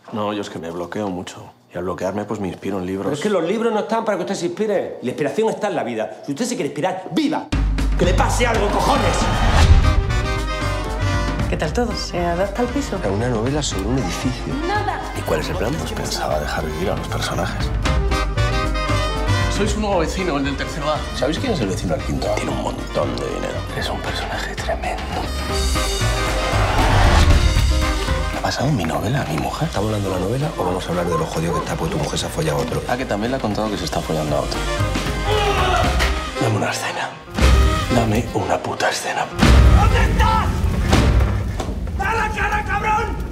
No, yo es que me bloqueo mucho. Y al bloquearme, pues me inspiro en libros. Pero es que los libros no están para que usted se inspire. La inspiración está en la vida. Si usted se quiere inspirar, ¡viva! ¡Que le pase algo, cojones! ¿Qué tal todo? ¿Se adapta al piso? Era una novela sobre un edificio. Nada. ¿Y cuál es el plan? Pues pensaba dejar vivir a los personajes. Sois un nuevo vecino, el del tercero A. ¿Sabéis quién es el vecino al quinto? Tiene un montón de dinero. Es un personaje tremendo. ¿Qué ha pasado en mi novela, mi mujer? ¿Estamos hablando de la novela o vamos a hablar de lo jodido que está porque tu mujer se ha follado a otro? Ah, que también le ha contado que se está follando a otro. Dame una escena. Dame una puta escena. ¿Dónde estás? ¡Da la cara, cabrón!